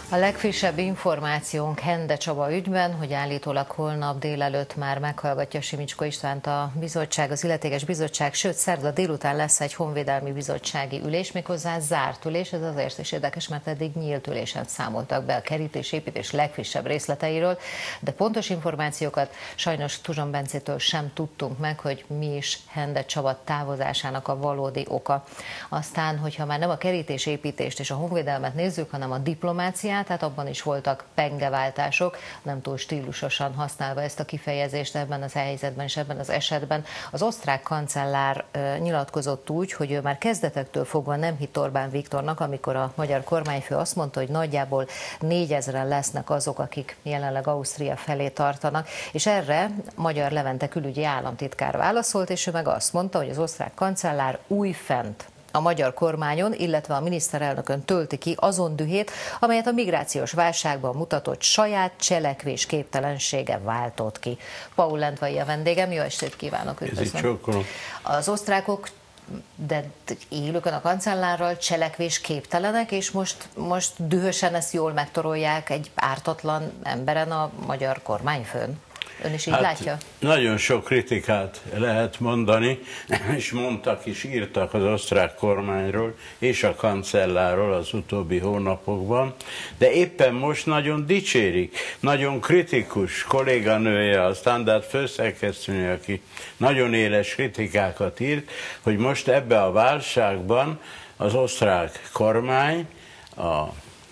A legfrissebb információnk Hende Csaba ügyben, hogy állítólag holnap délelőtt már meghallgatja Simicska Istvánt a bizottság, az illetékes bizottság, sőt szerda délután lesz egy honvédelmi bizottsági ülés, méghozzá zárt ülés. Ez azért is érdekes, mert eddig nyílt ülésen számoltak be a kerítésépítés legfrissebb részleteiről, de pontos információkat sajnos Tuzson Bencétől sem tudtunk meg, hogy mi is Hende Csaba távozásának a valódi oka. Aztán, hogyha már nem a kerítésépítést és a honvédelmet nézzük, hanem a diplomáciát, tehát abban is voltak pengeváltások, nem túl stílusosan használva ezt a kifejezést ebben az helyzetben és ebben az esetben. Az osztrák kancellár nyilatkozott úgy, hogy ő már kezdetektől fogva nem hitt Orbán Viktornak, amikor a magyar kormányfő azt mondta, hogy nagyjából 4000-en lesznek azok, akik jelenleg Ausztria felé tartanak, és erre Magyar Levente külügyi államtitkár válaszolt, és ő meg azt mondta, hogy az osztrák kancellár újfent a magyar kormányon, illetve a miniszterelnökön tölti ki azon dühét, amelyet a migrációs válságban mutatott saját cselekvés képtelensége váltott ki. Paul Lendvai a vendégem, jó estét kívánok, üdvözlöm. Az osztrákok, de élőkön a kancellárral cselekvés képtelenek, és most dühösen ezt jól megtorolják egy ártatlan emberen, a magyar kormányfőn. Ön is így látja? Nagyon sok kritikát lehet mondani, és mondtak is, írtak az osztrák kormányról és a kancellárról az utóbbi hónapokban, de éppen most nagyon dicsérik, nagyon kritikus kolléganője, a Standard főszerkesztőnő, aki nagyon éles kritikákat írt, hogy most ebbe a válságban az osztrák kormány, a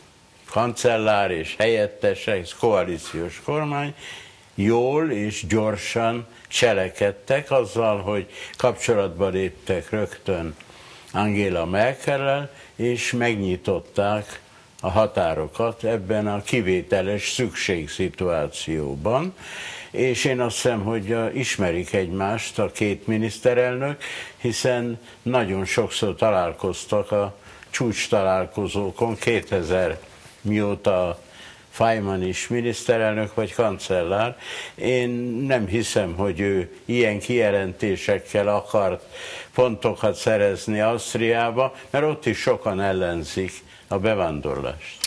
kancellár és helyettese, koalíciós kormány, jól és gyorsan cselekedtek azzal, hogy kapcsolatba léptek rögtön Angela Merkellel, és megnyitották a határokat ebben a kivételes szükségszituációban. És én azt hiszem, hogy ismerik egymást a két miniszterelnök, hiszen nagyon sokszor találkoztak a csúcs találkozókon 2000 mióta Faymann is miniszterelnök vagy kancellár. Én nem hiszem, hogy ő ilyen kijelentésekkel akart pontokat szerezni Ausztriába, mert ott is sokan ellenzik a bevándorlást.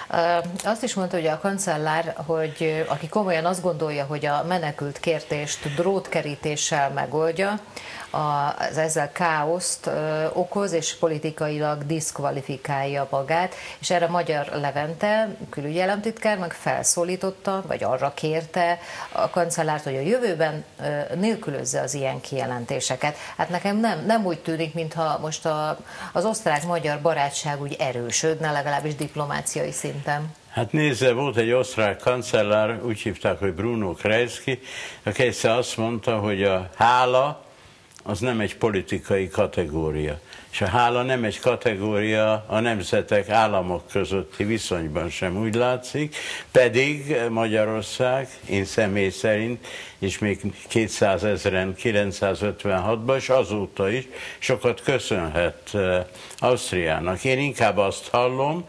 Azt is mondta, hogy a kancellár, hogy aki komolyan azt gondolja, hogy a menekült kérdést drótkerítéssel megoldja, az ezzel káoszt okoz, és politikailag diszkvalifikálja magát, és erre Magyar Levente, külügyi államtitkár, meg felszólította, vagy arra kérte a kancellárt, hogy a jövőben nélkülözze az ilyen kijelentéseket. Hát nekem nem úgy tűnik, mintha most az osztrák-magyar barátság úgy erősödne, legalábbis diplomáciai szinten. Hát nézze, volt egy osztrák kancellár, úgy hívták, hogy Bruno Kreisky, aki egyszer azt mondta, hogy a hála az nem egy politikai kategória. És a hála nem egy kategória a nemzetek, államok közötti viszonyban sem, úgy látszik, pedig Magyarország, én személy szerint, és még 200 000-en 956-ban, és azóta is sokat köszönhet Ausztriának. Én inkább azt hallom,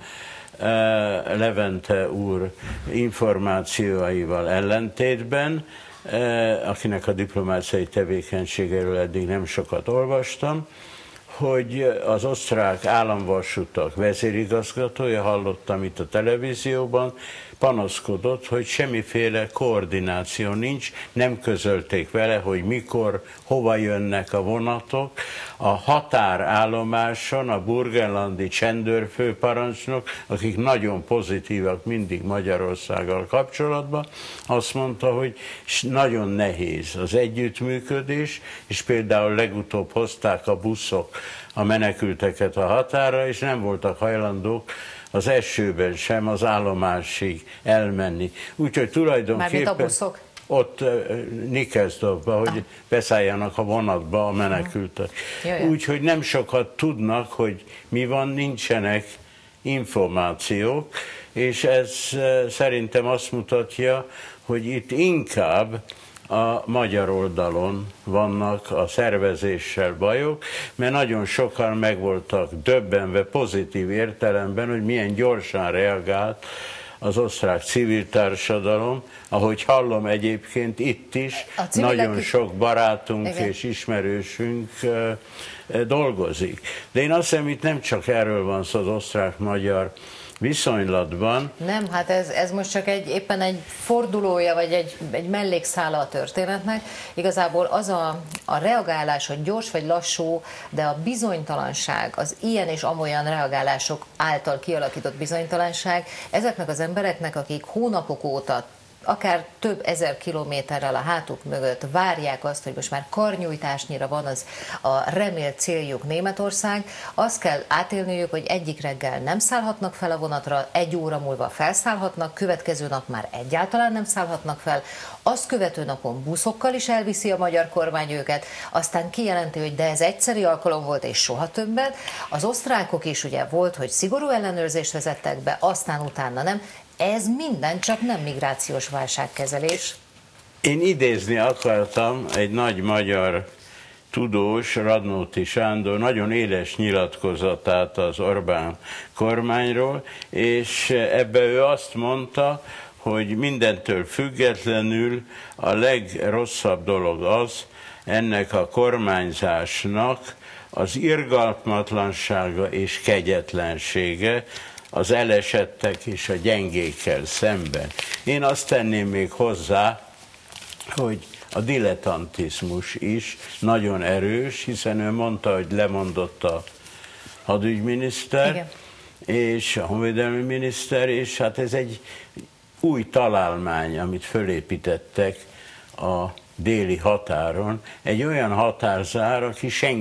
Levente úr információival ellentétben, akinek a diplomáciai tevékenységéről eddig nem sokat olvastam, hogy az osztrák államvasutak vezérigazgatója, hallottam itt a televízióban, panaszkodott, hogy semmiféle koordináció nincs, nem közölték vele, hogy mikor, hova jönnek a vonatok. A határállomáson a burgenlandi csendőrfőparancsnok, akik nagyon pozitívak mindig Magyarországgal kapcsolatban, azt mondta, hogy nagyon nehéz az együttműködés, és például legutóbb hozták a buszok a menekülteket a határra, és nem voltak hajlandók az esőben sem az állomásig elmenni. Úgyhogy tulajdonképpen... Mármint a buszok? Ott Nikelszdorfba, hogy beszálljanak a vonatba a menekültek. Úgyhogy nem sokat tudnak, hogy mi van, nincsenek információk, és ez szerintem azt mutatja, hogy itt inkább a magyar oldalon vannak a szervezéssel bajok, mert nagyon sokan meg voltak döbbenve pozitív értelemben, hogy milyen gyorsan reagált az osztrák civil társadalom, ahogy hallom egyébként itt is, nagyon sok barátunk és ismerősünk dolgozik. De én azt hiszem, itt nem csak erről van szó az osztrák-magyar viszonylatban. Nem, hát ez most csak éppen egy fordulója, vagy egy mellékszála a történetnek. Igazából az a reagálás, hogy gyors vagy lassú, de a bizonytalanság, az ilyen és amolyan reagálások által kialakított bizonytalanság, ezeknek az embereknek, akik hónapok óta akár több ezer kilométerrel a hátuk mögött várják azt, hogy most már karnyújtásnyira van az a remélt céljuk Németország, azt kell átélniük, hogy egyik reggel nem szállhatnak fel a vonatra, 1 óra múlva felszállhatnak, következő nap már egyáltalán nem szállhatnak fel, azt követő napon buszokkal is elviszi a magyar kormány őket, aztán kijelenti, hogy de ez egyszeri alkalom volt és soha többet. Az osztrákok is ugye volt, hogy szigorú ellenőrzést vezettek be, aztán utána nem. Ez minden csak nem migrációs válságkezelés. Én idézni akartam egy nagy magyar tudós, Radnóti Sándor nagyon éles nyilatkozatát az Orbán kormányról, és ebbe ő azt mondta, hogy mindentől függetlenül a legrosszabb dolog az, ennek a kormányzásnak az irgalmatlansága és kegyetlensége, az elesettek és a gyengékkel szemben. Én azt tenném még hozzá, hogy a dilettantizmus is nagyon erős, hiszen ő mondta, hogy lemondott a hadügyminiszter, igen, és a honvédelmi miniszter, és hát ez egy új találmány, amit fölépítettek a déli határon, egy olyan határzár,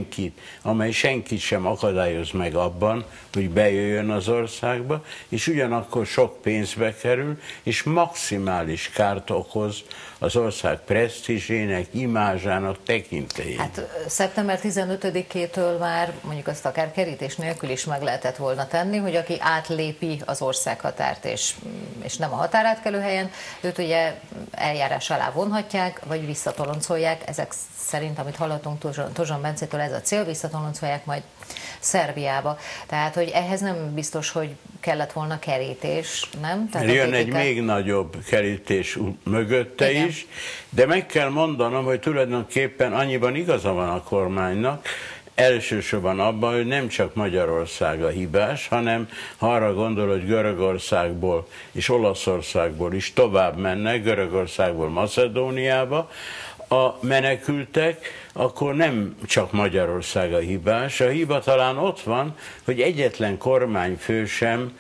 amely senkit sem akadályoz meg abban, hogy bejöjjön az országba, és ugyanakkor sok pénzbe kerül, és maximális kárt okoz az ország presztízsének, imázsának, tekintélyének. Hát szeptember 15-től már mondjuk azt akár kerítés nélkül is meg lehetett volna tenni, hogy aki átlépi az országhatárt, és nem a határátkelő helyen, őt ugye eljárás alá vonhatják, vagy visszatoloncolják. Ezek szerint, amit hallottunk Tozson Bencétől, ez a cél, visszatoloncolják majd Szerbiába. Tehát, hogy ehhez nem biztos, hogy kellett volna kerítés, nem? Tehát jön egy még nagyobb kerítés mögötte, igen, is, de meg kell mondanom, hogy tulajdonképpen annyiban igaza van a kormánynak, elsősorban abban, hogy nem csak Magyarország a hibás, hanem ha arra gondol, hogy Görögországból és Olaszországból is tovább mennek, Görögországból Macedóniába a menekültek, akkor nem csak Magyarország a hibás. A hiba talán ott van, hogy egyetlen kormányfő sem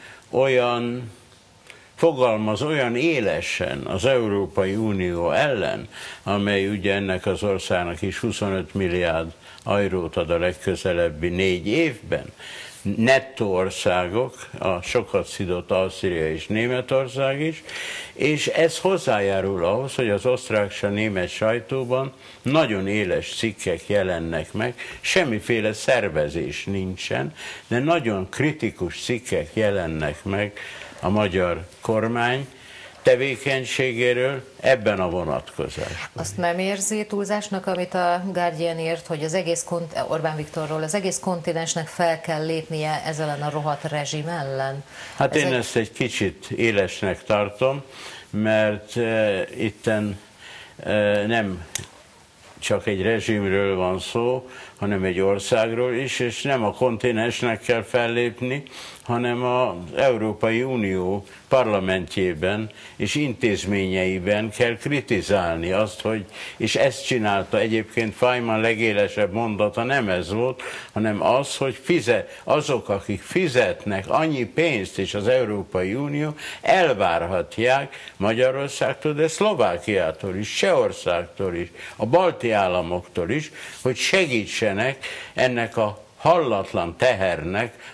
fogalmaz olyan élesen az Európai Unió ellen, amely ugye ennek az országnak is 25 milliárd eurót ad a legközelebbi 4 évben. Nettó országok, a sokat szidott Ausztria és Németország is, és ez hozzájárul ahhoz, hogy az osztrák és a német sajtóban nagyon éles cikkek jelennek meg, semmiféle szervezés nincsen, de nagyon kritikus cikkek jelennek meg a magyar kormány tevékenységéről ebben a vonatkozásban. Azt nem érzi túlzásnak, amit a Guardian írt, hogy az egész Orbán Viktorról, az egész kontinensnek fel kell lépnie ezzel ellen a rohadt rezsim ellen? Hát én ezt egy kicsit élesnek tartom, mert itten nem csak egy rezsimről van szó, hanem egy országról is, és nem a kontinensnek kell fellépni, hanem az Európai Unió parlamentjében és intézményeiben kell kritizálni azt, hogy, és ezt csinálta egyébként Faymann legélesebb mondata nem ez volt, hanem az, hogy azok, akik fizetnek annyi pénzt, és az Európai Unió elvárhatják Magyarországtól, de Szlovákiától is, Csehországtól is, a balti államoktól is, hogy segítsenek ennek a hallatlan tehernek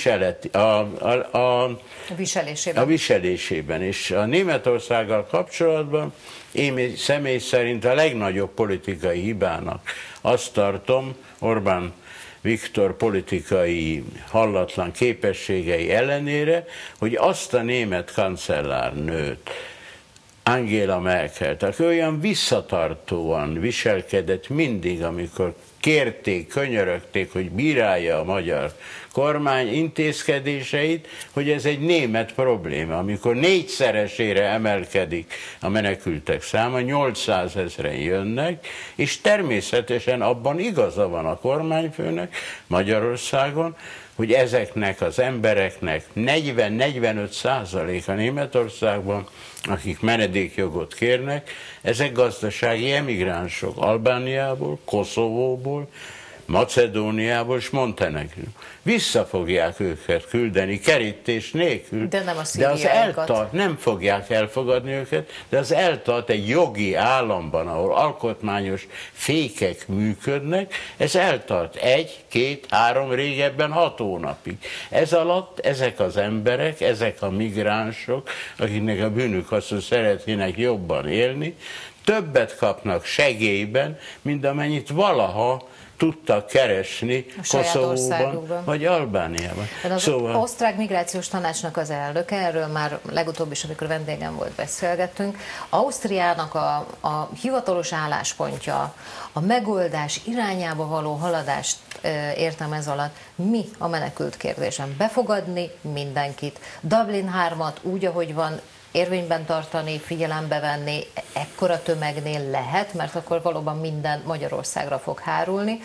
a viselésében. És a Németországgal kapcsolatban én személy szerint a legnagyobb politikai hibának azt tartom, Orbán Viktor politikai hallatlan képességei ellenére, hogy azt a német kancellárnőt Angela Merkel, aki olyan visszatartóan viselkedett mindig, amikor kérték, könyörögték, hogy bírálja a magyar kormány intézkedéseit, hogy ez egy német probléma. Amikor 4-szeresére emelkedik a menekültek száma, 800 000 jönnek, és természetesen abban igaza van a kormányfőnek Magyarországon, hogy ezeknek az embereknek 40-45% a Németországban, akik menedékjogot kérnek, ezek gazdasági emigránsok Albániából, Koszovóból, Macedóniából és Montenegróból. Vissza fogják őket küldeni kerítés nélkül, de nem a de az eltart, nem fogják elfogadni őket, de az eltart egy jogi államban, ahol alkotmányos fékek működnek, ez eltart 1, 2, 3, régebben 6 hónapig. Ez alatt ezek az emberek, ezek a migránsok, akiknek a bűnük az, hogy szeretnének jobban élni, többet kapnak segélyben, mint amennyit valaha tudtak keresni Koszovóban vagy Albániában. Az osztrák migrációs tanácsnak az elnöke, erről már legutóbb is, amikor vendégem volt, beszélgettünk. Ausztriának a hivatalos álláspontja, a megoldás irányába való haladást értem ez alatt, mi a menekült kérdésen? Befogadni mindenkit, Dublin 3-at úgy, ahogy van, érvényben tartani, figyelembe venni, ekkora tömegnél lehet, mert akkor valóban minden Magyarországra fog hárulni.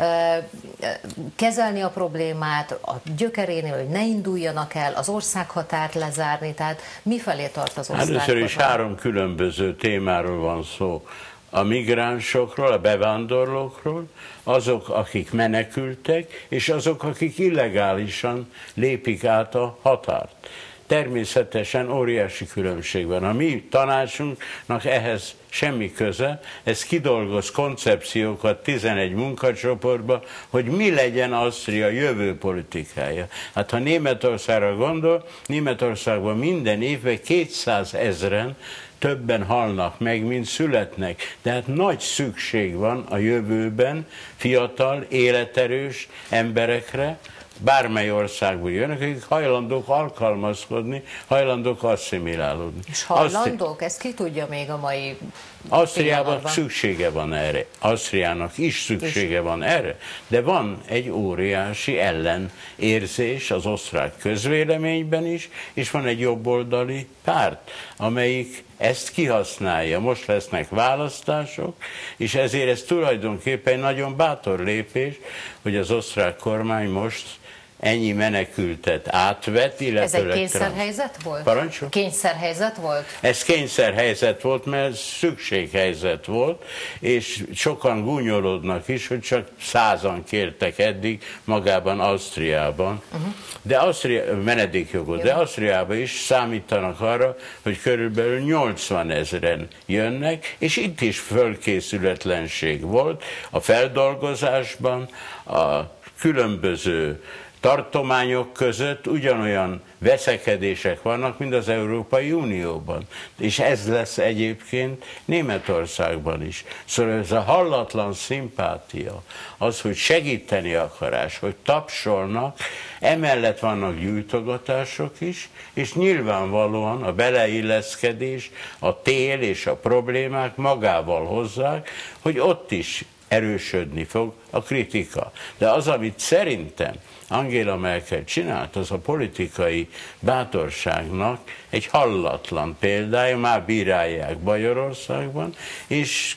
Kezelni a problémát a gyökerénél, hogy ne induljanak el, az országhatárt lezárni, tehát mifelé tart az osztrák? Először is 3 különböző témáról van szó. A migránsokról, a bevándorlókról, azok, akik menekültek, és azok, akik illegálisan lépik át a határt. Természetesen óriási különbség van. A mi tanácsunknak ehhez semmi köze, ez kidolgoz koncepciókat 11 munkacsoportba, hogy mi legyen Ausztria jövő politikája. Hát ha Németországra gondol, Németországban minden évben 200 000 többen halnak meg, mint születnek. Tehát nagy szükség van a jövőben fiatal, életerős emberekre, bármely országból jönnek, akik hajlandók alkalmazkodni, hajlandók asszimilálódni. És hajlandók? Ezt ki tudja még a mai Ausztriában szüksége van erre. Ausztriának is szüksége van erre, de van egy óriási ellenérzés az osztrák közvéleményben is, és van egy jobboldali párt, amelyik ezt kihasználja. Most lesznek választások, és ezért ez tulajdonképpen egy nagyon bátor lépés, hogy az osztrák kormány most ennyi menekültet átvett, illetve... Ez egy kényszerhelyzet volt? Parancsol? Kényszerhelyzet volt? Ez kényszerhelyzet volt, mert ez szükséghelyzet volt, és sokan gúnyolódnak is, hogy csak 100-an kértek eddig magában Ausztriában, de menedékjogot, de Ausztriában is számítanak arra, hogy körülbelül 80 000 jönnek, és itt is fölkészületlenség volt a feldolgozásban, a különböző tartományok között ugyanolyan veszekedések vannak, mint az Európai Unióban. És ez lesz egyébként Németországban is. Szóval ez a hallatlan szimpátia, az, hogy segíteni akarás, hogy tapsolnak, emellett vannak gyújtogatások is, és nyilvánvalóan a beleilleszkedés, a tél és a problémák magával hozzák, hogy ott is erősödni fog a kritika. De az, amit szerintem Angela Merkel csinált, az a politikai bátorságnak egy hallatlan példája, már bírálják Bajorországban, és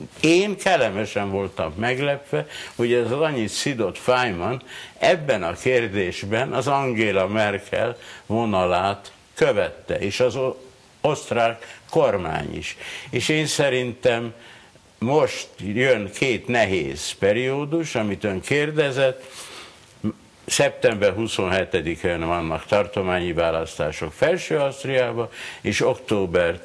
én kellemesen voltam meglepve, hogy ez az annyit szidott Faymann ebben a kérdésben az Angela Merkel vonalát követte, és az osztrák kormány is. És én szerintem most jön 2 nehéz periódus, amit ön kérdezett. Szeptember 27-én vannak tartományi választások Felső-Ausztriában, és október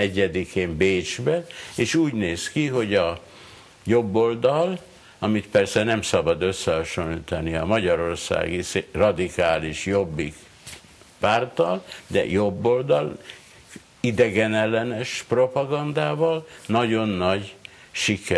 11-én Bécsben, és úgy néz ki, hogy a jobb oldal, amit persze nem szabad összehasonlítani a magyarországi radikális Jobbik párttal, de jobb oldal, idegenellenes propagandával nagyon nagy sikert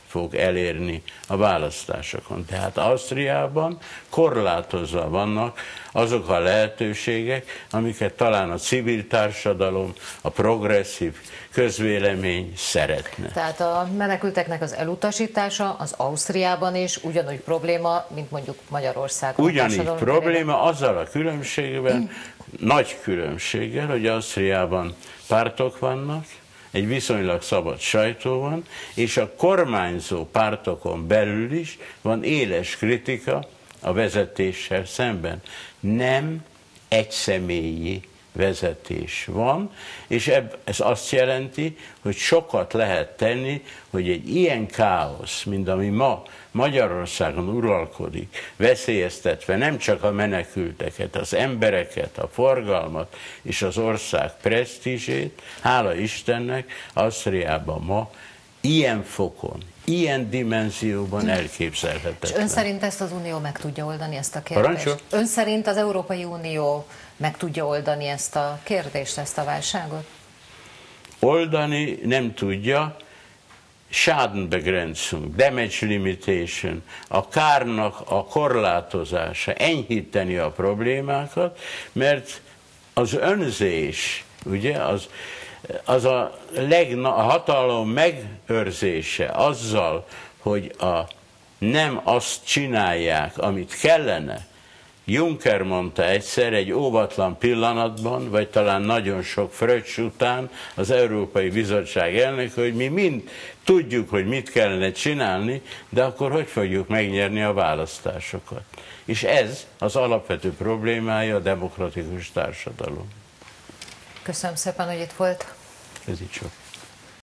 fog elérni a választásokon. Tehát Ausztriában korlátozva vannak azok a lehetőségek, amiket talán a civil társadalom, a progresszív közvélemény szeretne. Tehát a menekülteknek az elutasítása az Ausztriában is ugyanúgy probléma, mint mondjuk Magyarországon. Ugyanígy probléma, azzal a különbségben, nagy különbséggel, hogy Ausztriában pártok vannak, egy viszonylag szabad sajtó van, és a kormányzó pártokon belül is van éles kritika a vezetéssel szemben. Nem egyszemélyi vezetés van, és ez azt jelenti, hogy sokat lehet tenni, hogy egy ilyen káosz, mint ami ma Magyarországon uralkodik, veszélyeztetve nem csak a menekülteket, az embereket, a forgalmat és az ország presztízsét, hála Istennek, Ausztriában ma ilyen fokon, ilyen dimenzióban elképzelhetetlen. És ön szerint ezt az Unió meg tudja oldani, ezt a kérdést? Parancsol? Ön szerint az Európai Unió meg tudja oldani ezt a kérdést, ezt a válságot? Oldani nem tudja. Schadenbegrenzung, damage limitation, a kárnak a korlátozása, enyhíteni a problémákat, mert az önzés, ugye, az a hatalom megőrzése azzal, hogy nem azt csinálják, amit kellene. Juncker mondta egyszer egy óvatlan pillanatban, vagy talán nagyon sok fröccs után az Európai Bizottság elnöke, hogy mi mind tudjuk, hogy mit kellene csinálni, de akkor hogy fogjuk megnyerni a választásokat. És ez az alapvető problémája a demokratikus társadalom. Köszönöm szépen, hogy itt volt. Ez így sok.